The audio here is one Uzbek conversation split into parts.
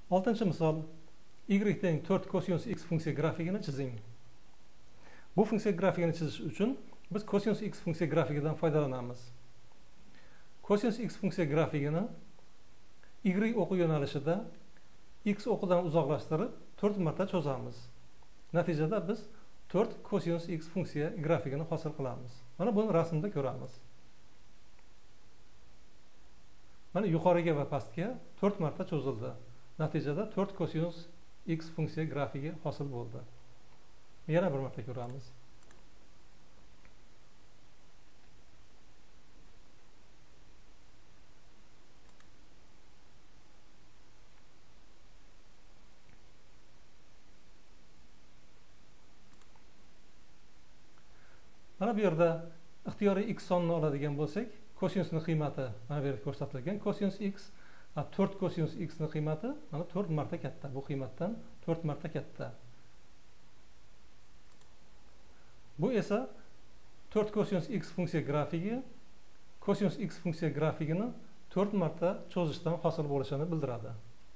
Oltinchi misol, y teng 4 kosinus x funksiya grafikini chizing. Bu funksiya grafikini chizish uchun biz kosinus x funksiya grafikidan foydalanamiz. Kosinus x funksiya grafikini y o'qi yo'nalishida x o'qidan uzoqlashtirib 4 marta cho'zamiz. Natijada biz 4 kosinus x funksiya grafikini hosil qilamiz. Mana buni rasmda ko'ramiz. Mana yuqoriga va pastga 4 marta cho'zildi. Natijada 4 kosinus x funksiya grafiki hosil bo'ldi. Yana bir marta ko'ramiz. Mana bu yerda ixtiyoriy x sonini oladigan bo'lsak, kosinusning qiymati mana bu yerda ko'rsatilgan. Kosinus x 4 kosinus x ning qiymati mana 4 marta katta. Bu qiymatdan 4 marta katta. Bu esa 4 kosinus x funksiya grafiki kosinus x funksiya grafikini 4 marta cho'zishdan hosil bo'lishini bildiradi.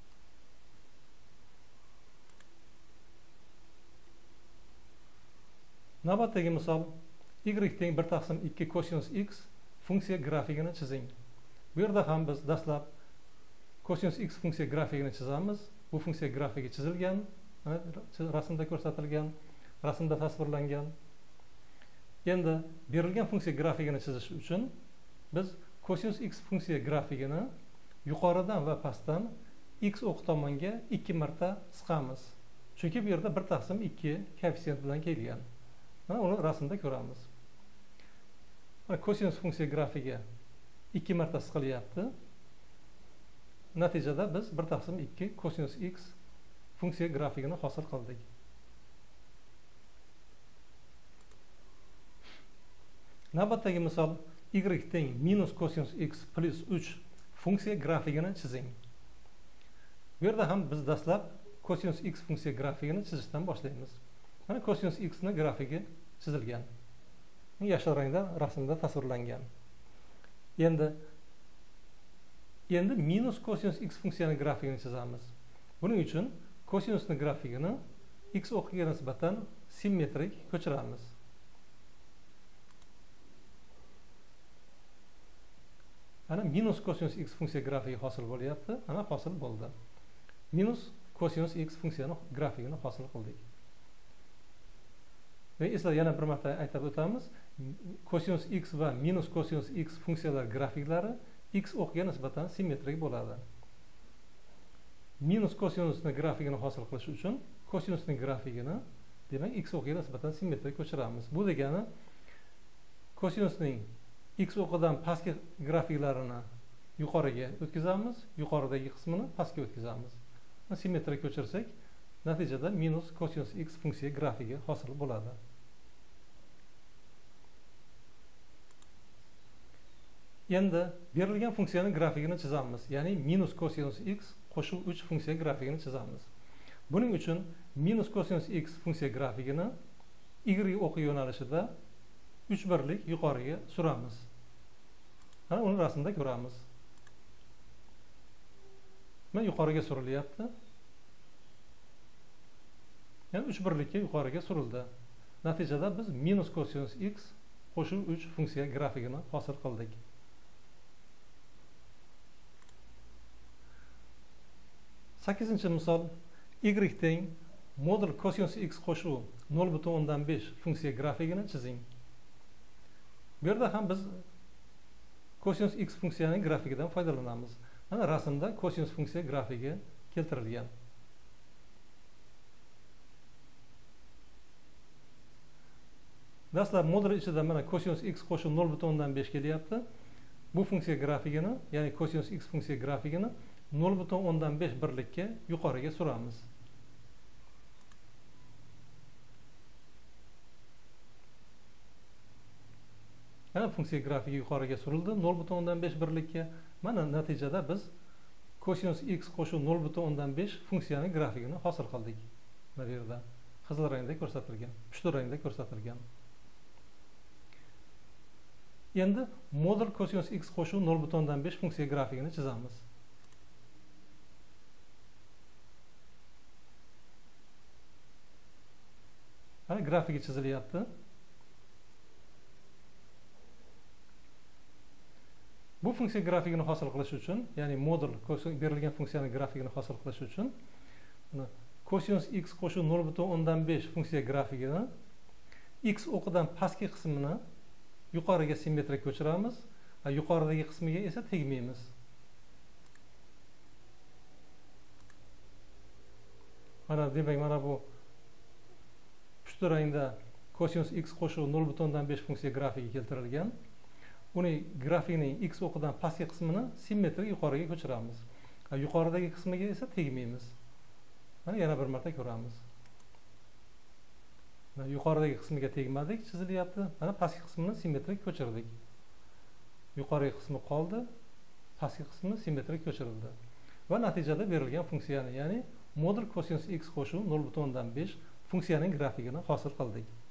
Navbatdagi misol, y teng 1 taqsim 2 kosinus x funksiya grafikini chizing. Bu yerda ham biz dastlab kosinus x funksiya grafikini chizamiz. Bu funksiya grafiki chizilgan, rasmda ko'rsatilgan, rasmda tasvirlangan. Endi berilgan funksiya grafikini chizish uchun biz kosinus x funksiya grafikini yuqoridan va pastdan x o'q tomonga 2 marta siqamiz. Chunki bu yerda 1 taqsim 2 koeffitsient bilan kelgan. Mana uni rasmda ko'ramiz. Kosinus funksiya grafiki 2 marta siqilyapti. Natijada biz 1 taqsim 2 kosinus x funksiya grafikini hosil qildik. Navbatdagi misol, y teng minus kosinus x plus 3 funksiya grafikini chizing. Bu yerda ham biz dastlab kosinus x funksiya grafikini chizishdan boshlaymiz. Mana kosinus x ning grafiki chizilgan. Yashil rangda rasmda tasvirlangan. Endi minus kosinus x funksiyaning grafikini chizamiz. Buning uchun kosinusning grafikini x o'qiga nisbatan simmetrik ko'chiramiz. Ana minus kosinus x funksiya grafiki hosil bo'lyapti. Ana hosil bo'ldi. Minus kosinus x funksiyaning grafikini hosil qildik. Ve esla yana bir marta aytib o'tamiz. Kosinus x va minus kosinus x funksiyalar grafiklari x o'qiga nisbatan simmetrik bo'ladi. Minus kosinusning grafikini hosil qilish uchun kosinusning grafikini, demak, x o'qiga nisbatan simmetrik ko'chiramiz. Bu degani kosinusning x o'qidan pastki grafiklarini yuqoriga o'tkazamiz, yuqoridagi qismini pastga o'tkazamiz. Simmetrik ko'chirsak, natijada minus kosinus x funksiya grafiki hosil bo'ladi. Endi berilgan funksiyaning grafikini chizamiz, ya'ni minus kosinus x qo'shib 3 funksiya grafikini chizamiz. Buning uchun minus kosinus x funksiya grafikini y o'qi yo'nalishida 3 birlik yuqoriga suramiz. Mana uni rasmda ko'ramiz. Mana yuqoriga surilyapti. Yani 3 birlikka yuqoriga surildi. Natijada biz minus kosinus x qo'shib 3 funksiya grafikini hosil qildik. Sakkizinchi misol, y teng modul kosinus x qo'shuv 0,5 funksiya grafikini chizing. Bu yerda ham biz kosinus x funksiyaning grafikidan foydalanamiz. Mana rasmda kosinus funksiya grafiki keltirilgan. Dastlab modul ichida mana kosinus x qo'shib 0,5 kelyapti. Bu funksiya grafikini, ya'ni kosinus x funksiya grafikini 0,5 birlikka yuqoriga suramiz. Mana funksiya grafiki yuqoriga surildi 0,5 birlikka. Mana natijada biz kosinus x qo'shib 0,5 funksiyaning grafikini hosil qildik. Mana bu yerda qizil rangda ko'rsatilgan, pushti rangda ko'rsatilgan. Endi modul kosinus x qo'shuv 0,5 funksiya grafikini chizamiz. Mana grafiki chizilyapti. Bu funksiya grafikini hosil qilish uchun, ya'ni modul berilgan funksiyaning grafikini hosil qilish uchun kosinus x qo'shib 0,5 funksiya grafikini x o'qidan pastki qismini yuqoriga simmetrik ko'chiramiz, yuqoridagi qismiga esa tegmaymiz. Mana demak, mana bu pushti rangda kosinus x qo'shib 0,5 funksiya grafiki keltirilgan. Uni grafikning x o'qidan pastki qismini simmetrik yuqoriga ko'chiramiz. Yuqoridagi qismiga esa tegmaymiz. Mana yana bir marta ko'ramiz. Yuqoridagi qismiga tegmadik, chizilyapti. Mana pastki qismini simmetrik ko'chirdik. Yuqorigi qismi qoldi, pastki qismi simmetrik ko'chirildi. Va natijada berilgan funksiyani, ya'ni modul kosinus x qo'shib 0,5 funksiyaning grafikini hosil qildik.